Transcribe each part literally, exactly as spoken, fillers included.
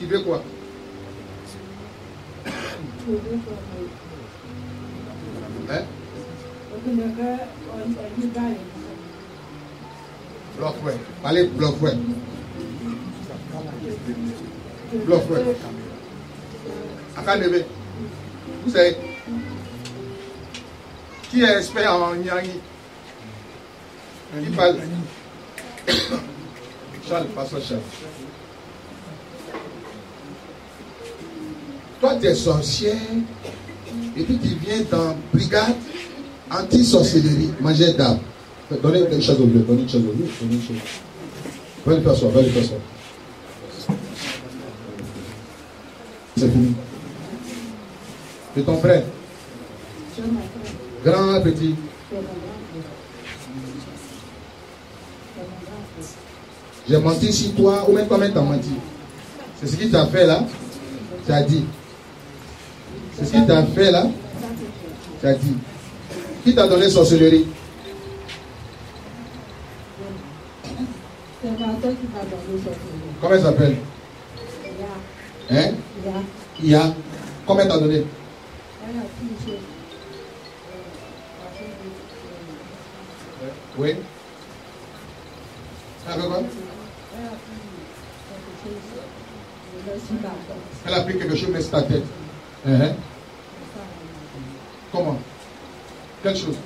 Tu veux quoi? Hein? Bloc-ouais. Allez, bloc-ouais. Bloc-ouais. Akadebe. Vous savez, qui est expert en Nyangi? Qui parle? Charles, pasteur Charles. Toi, tu es sorcière et puis tu viens dans brigade anti-sorcellerie, manger d'âme. Donnez une chose au lieu, donnez une chose au lieu, donnez une chose. Va lui faire soin, va lui faire soin. C'est fini. C'est ton frère. Grand, petit. J'ai menti sur toi, ou même toi-même t'as menti. C'est ce qu'il t'a fait là. Tu as dit. C'est ce qu'il t'a fait là. Tu as dit. Qui t'a donné sorcellerie? Comment elle s'appelle? Hein? Ia. Comment elle t'a donné? Oui. Elle a fait quoi? Elle a pris quelque chose, mais c'est ta tête. Uh-huh. Comment? Quelle chose?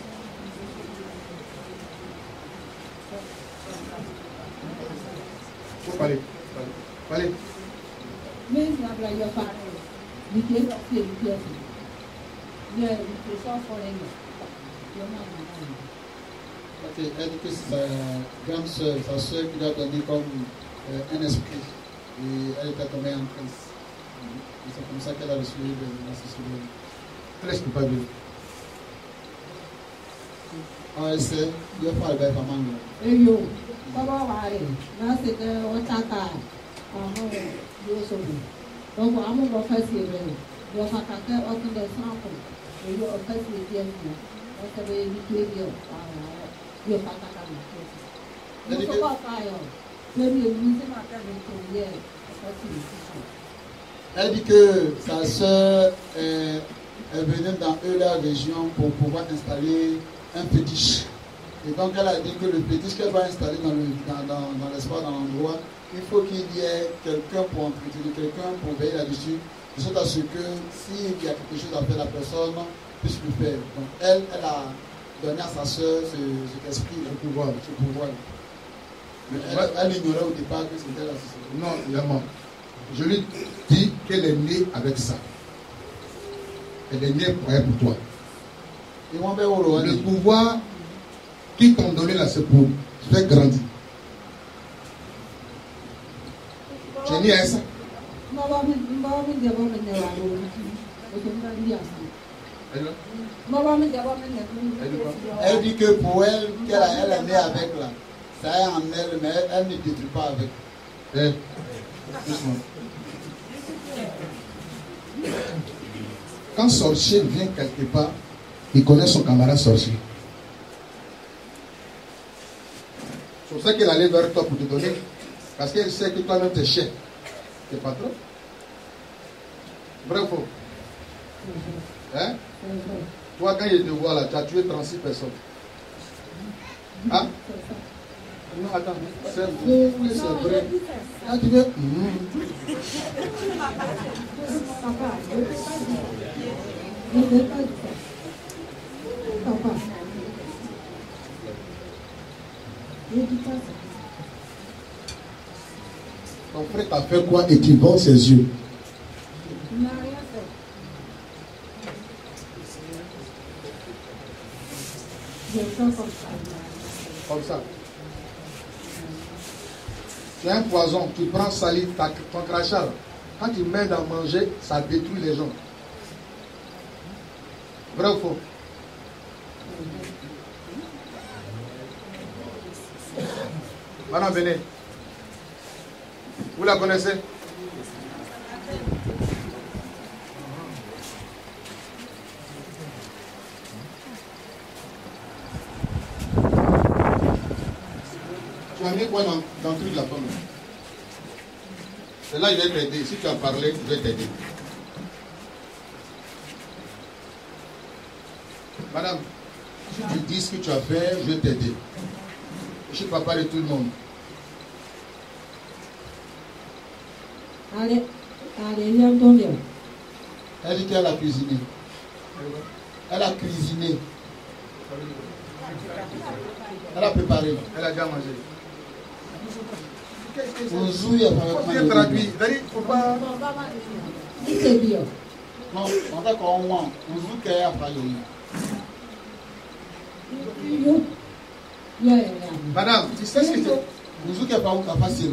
Faut parler. Parler. Elle dit que c'est sa grande soeur, sa soeur qui lui a donné comme euh, un esprit. Et elle était tombée en crise. Et c'est comme ça qu'elle a reçu la sorcellerie. Elle est coupable. Ah, elle sait, il y a pas le bête à manger. Et yo, ça va aller. Là, c'était un tata. Donc, à mon frère, c'est vrai. Il y a un tata, on peut le sentir. Et il y a un frère, c'est bien. On peut le dire. Il y a un tata. Il y a un tata. Elle dit que sa soeur est, est venue dans eux, la région pour pouvoir installer un fétiche. Et donc elle a dit que le fétiche qu'elle va installer dans, le, dans, dans, dans l'espace, dans l'endroit, il faut qu'il y ait quelqu'un pour entretenir, quelqu'un pour veiller là-dessus, de sorte à ce que s'il y a quelque chose à faire, la personne puisse le faire. Donc elle, elle a donné à sa soeur ce, cet esprit, ce pouvoir. Ce pouvoir. Mais elle, elle ignorait au départ que c'était la société. Non, évidemment. Je lui dis qu'elle est née avec ça. Elle est née pour elle, pour toi. Le pouvoir qui t'ont donné là, c'est pour te faire grandir. Tu es né à ça. Elle dit que pour elle, qu'elle elle est née avec là. Ça est en elle, mais elle, elle ne détruit pas avec. Eh, quand sorcier vient quelque part, il connaît son camarade sorcier. C'est pour ça qu'elle allait vers toi pour te donner. Parce qu'elle sait que toi-même t'es chef. T'es patron. Vrai ou faux? Hein? Toi, quand il te voit là, tu as tué trente-six personnes. Hein? Non, attends, c'est faux, oui, c'est vrai. Ah, tu veux? Mmh. Ton frère t'a fait quoi et tu vends ses yeux? Il n'a rien fait. Je fais comme ça. Comme ça. C'est un poison, tu prends salive, ton crachat, quand tu mets dans manger, ça détruit les gens. Vrai ou faux? Madame, venez. Vous la connaissez? Tu as mis quoi dans, dans le truc de la pomme? C'est là que je vais t'aider. Si tu as parlé, je vais t'aider. Madame, si tu dis ce que tu as fait, je vais t'aider. Je ne peux pas parler de tout le monde. Allez, allez, viens donc. Elle dit qu'elle a cuisiné. Elle a cuisiné. Elle a préparé. Elle a déjà mangé. On joue, il y a pas de traduit. Il ne faut pas. C'est bien. Non, on va qu'on voit. On joue qu'elle a pas eu. Madame, tu sais ce que tu. On joue qu'elle a pas facile.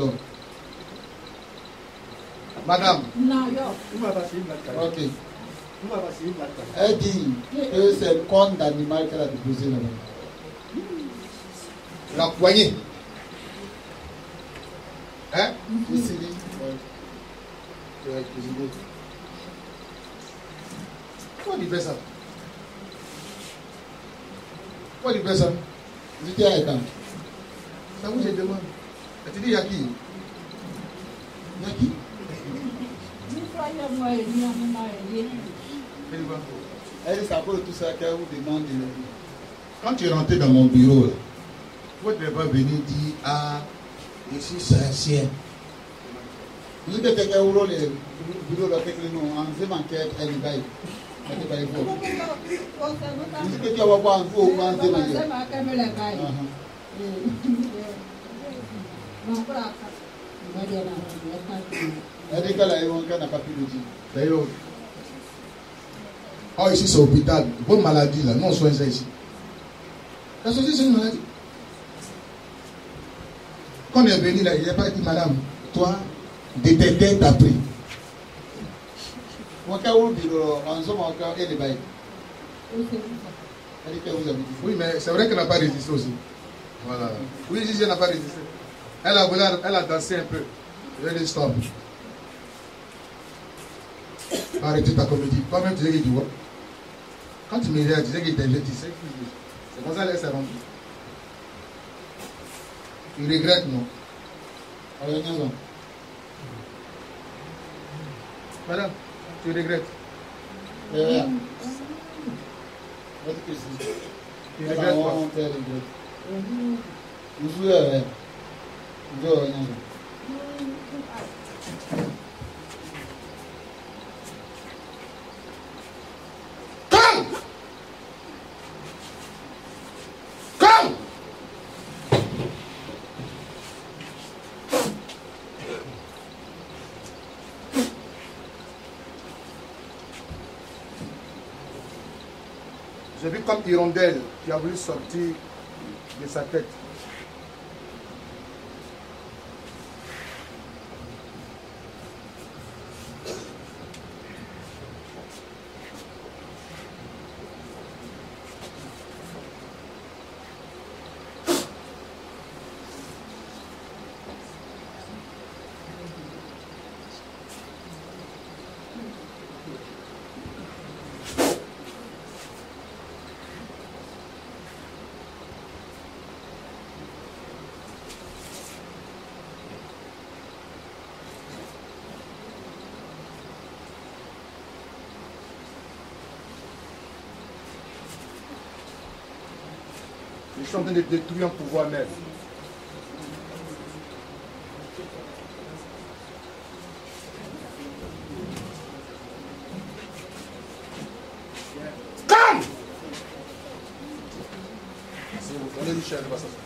Madame. Non, ok. Elle dit que c'est le corps d'animal qu'elle a déposé là-bas. La poignée. Hein? Ici, ouais. Pourquoi tu fais ça? Pourquoi tu fais ça? Je dis à Ekan. Ça vous, je demande. Tu dis, il y a qui? Il y a qui? Elle dit, ça pour tout ça qu'elle vous demande. Quand tu es rentré dans mon bureau, pourquoi tu n'es pas venu dire, ah, je suis sorcier? Nous devons faire un rôle de bureau avec nous. On s'est manqué à l'Ibaï. Nous devons que tu vas voir un peu où on s'est manqué. Elle dit qu'elle a eu un cas n'a pas pu le dire. D'ailleurs, oh, ici c'est l'hôpital. Bonne maladie là, non, on soigne ça ici. La société c'est une maladie. Quand on est venu là, il n'a pas dit, madame, toi, détecter t'as pris. Mon cas où bureau, on s'est manqué à l'Ibaï. Elle dit qu'elle vous a dit. Oui, mais c'est vrai qu'elle n'a pas résisté aussi. Voilà. Oui, Gigi n'a pas résisté. Elle a, elle a dansé un peu. Je vais dire stop. Arrêtez ta comédie. Toi-même, tu sais que tu vois. Quand tu me regardes, tu sais qu'il t'invite, tu sais. C'est comme ça qu'elle s'est rendue. Tu regrettes, non? Alors, non. Madame, tu regrettes? Oui. Tu regrettes quoi? Nous jouons. Nous jouons. Come! Come! J'ai vu comme hirondelle qui a voulu sortir de sa tête. Je suis en train de détruire un pouvoir même. Come! C'est vous, on est Michel, va s'asseoir.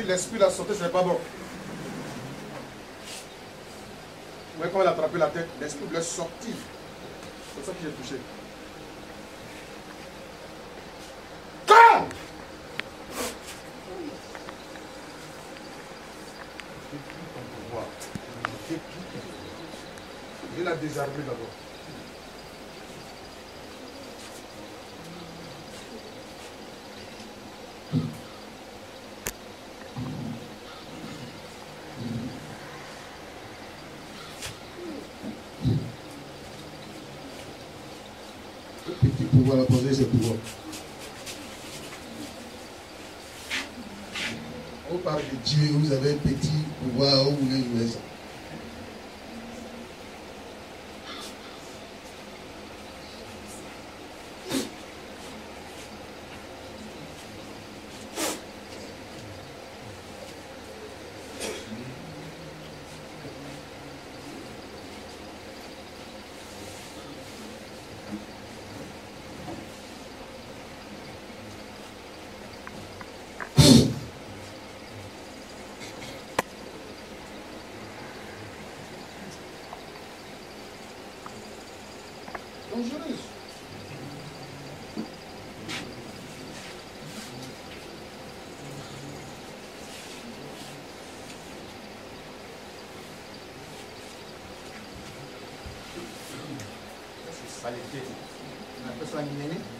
l'esprit l'a sauté, ce n'est pas bon. Vous voyez comment il a attrapé la tête? L'esprit lui est sorti. C'est ça que j'ai touché. Quand il a désarmé d'abord. Petit pouvoir, la poser ce pouvoir. On parle de Dieu, vous avez un petit pouvoir, où vous voulez jouer ça. Dangereuse. C'est saleté. On appelle ça une néné.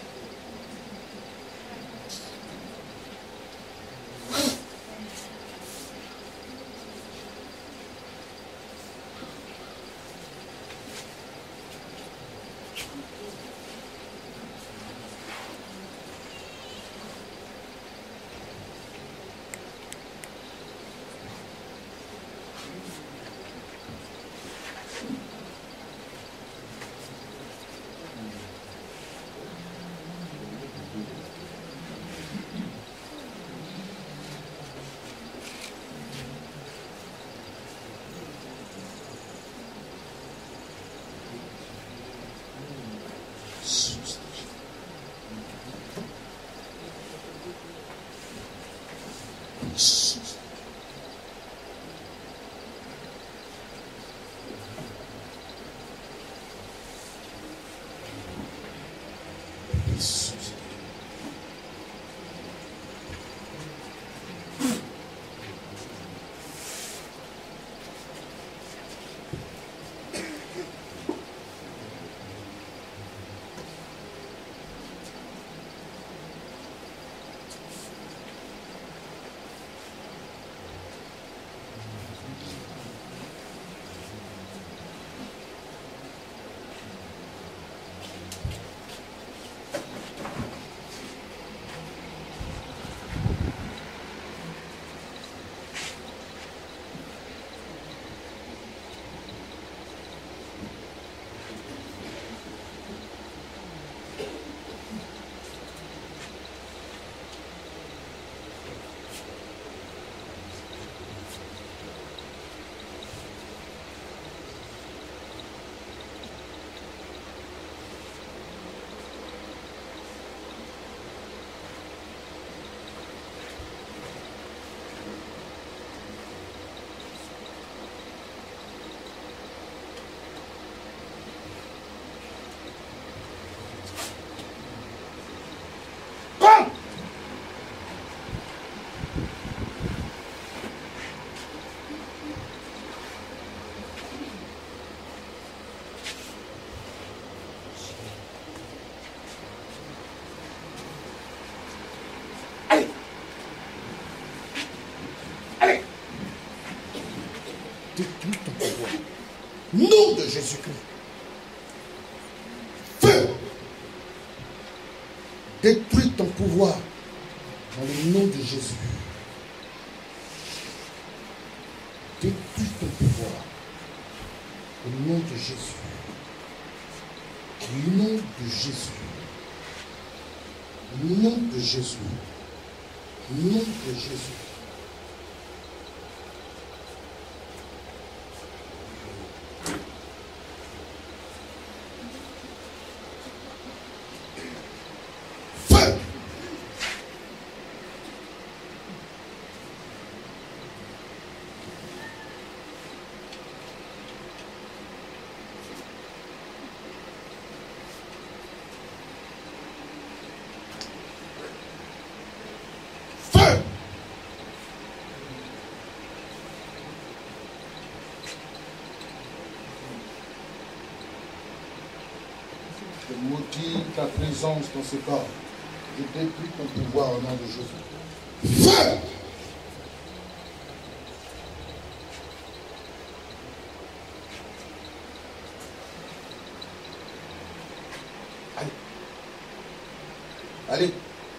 Détruis ton pouvoir. Nom de Jésus-Christ. Feu. Détruis ton pouvoir. Dans le nom de Jésus. Détruis ton pouvoir. Au nom de Jésus. Au nom de Jésus. Au nom de Jésus. Au nom de Jésus. maudis ta présence dans ce corps. Je détruis ton pouvoir au nom de Jésus. Feu! Allez. Allez.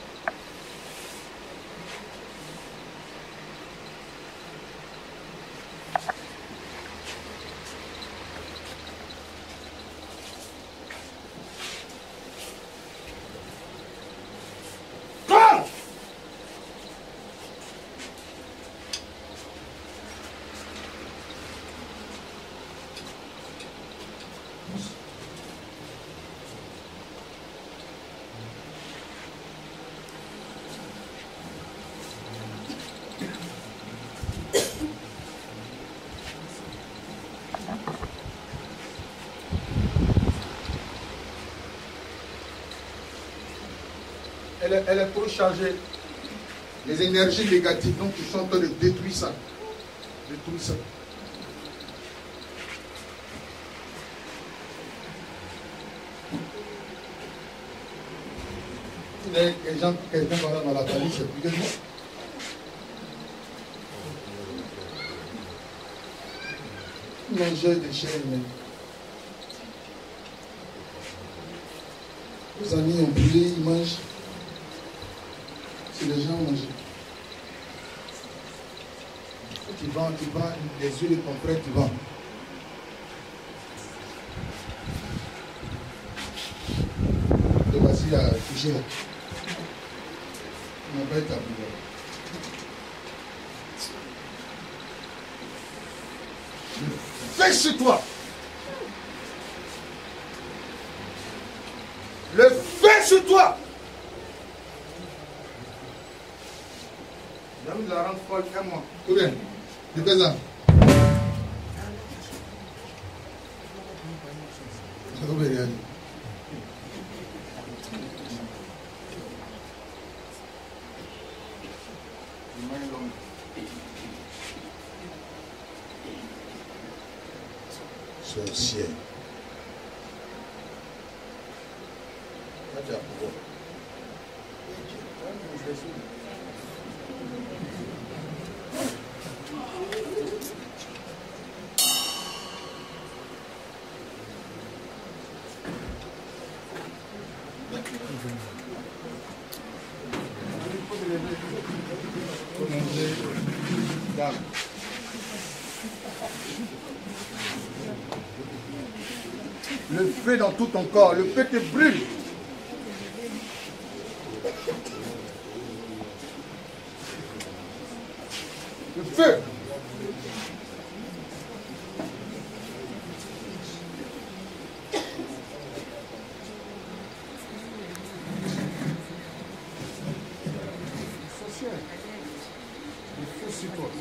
Elle est, elle est trop chargée. Les énergies négatives, donc tu sont en train de détruire ça. Détruire ça. Les gens, quelqu'un dans la famille, c'est plus que moi. Manger des chair humaine. Vos amis ont brûlé, ils mangent. Si les gens mangent. Tu vends, tu vends les yeux de ton frère, tu vends. Et voici à toucher là. On n'a pas été à pouvoir. Le feu sur toi. Le feu sur toi. Je vais vous la rendre folle un mois. Tout bien. Je fais ça. Ça va bien. Sorcier. Le feu dans tout ton corps, le feu te brûle. Le feu. Le feu sur toi.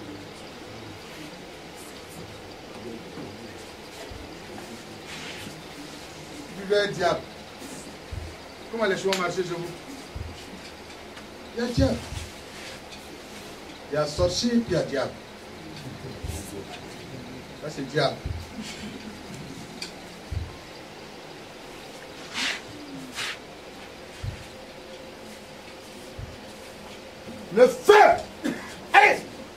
Le diable. Comment les choses marchent chez vous? Il y a diable. Il y a sorcier puis il y a diable. Ça c'est diable. Le feu! Allez!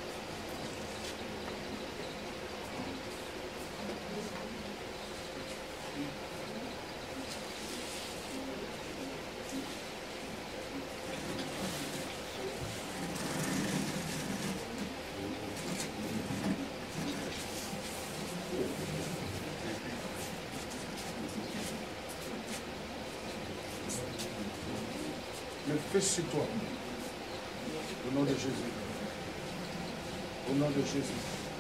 Le feu sur toi. Au nom de Jésus. Au nom de Jésus.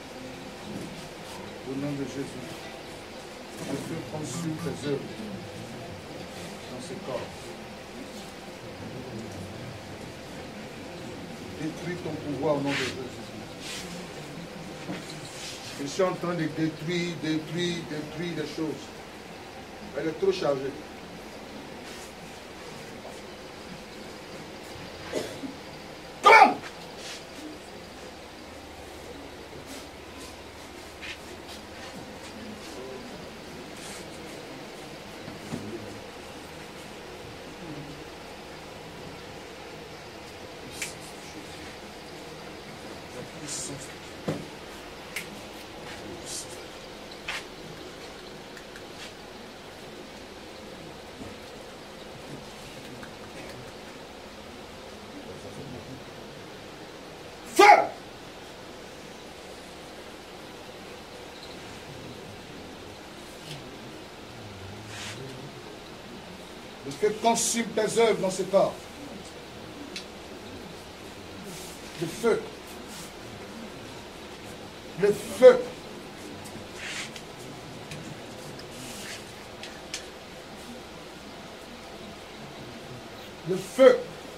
Au nom de Jésus. Le feu consume tes œuvres dans ce corps. Détruis ton pouvoir au nom de Jésus. Je suis en train de détruire, détruire, détruire des choses. Elle est trop chargée. feu consume tes œuvres dans ce corps. Le feu. Le feu. Le feu.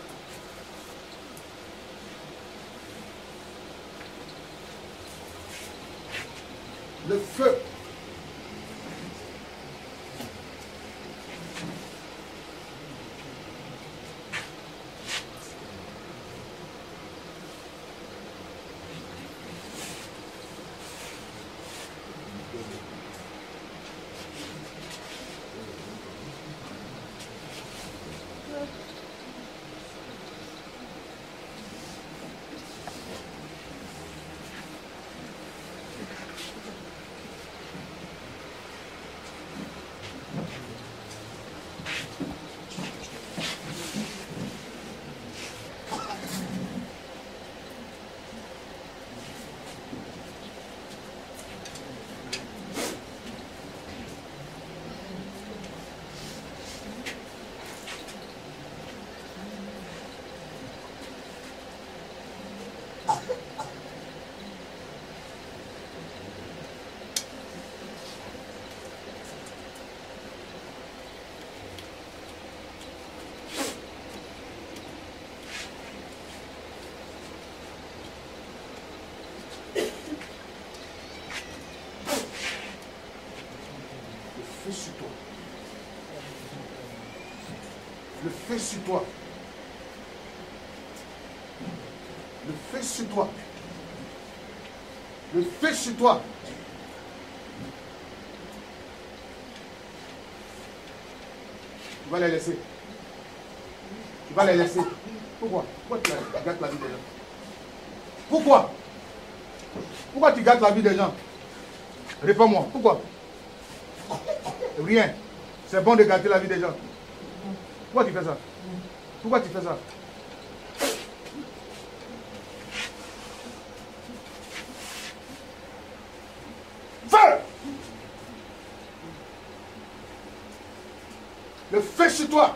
Le feu. Le feu sur toi. Le feu sur toi. Le feu sur toi. Le feu sur toi. Tu vas les laisser. Tu vas les laisser. Pourquoi? Pourquoi tu gâtes la vie des gens? Pourquoi? Pourquoi tu gâtes la vie des gens? Réponds-moi. Pourquoi? Rien. C'est bon de gâter la vie des gens. Pourquoi tu fais ça? Pourquoi tu fais ça? Feu! Le feu sur toi.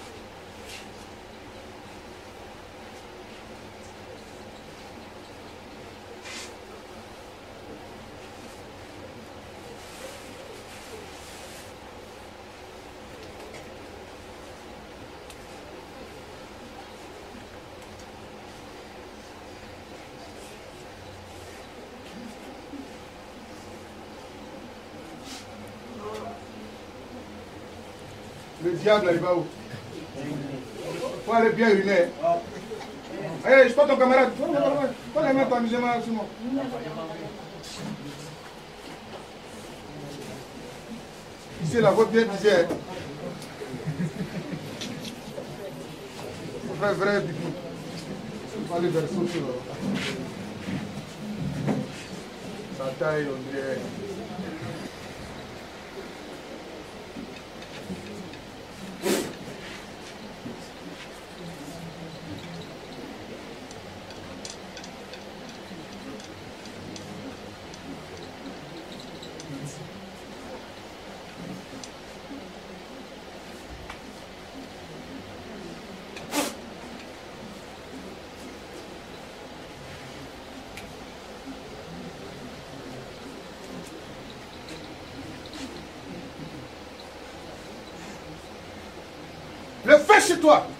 Le diable, il va où? Il faut aller bien uriner. Allez, je prends ton camarade. Prends les mains pour amuser moi sur moi. Ici, la voix bien disait. Vrai, vrai, du coup. Il faut aller vers son sur sa taille, on dirait. Le feu chez toi.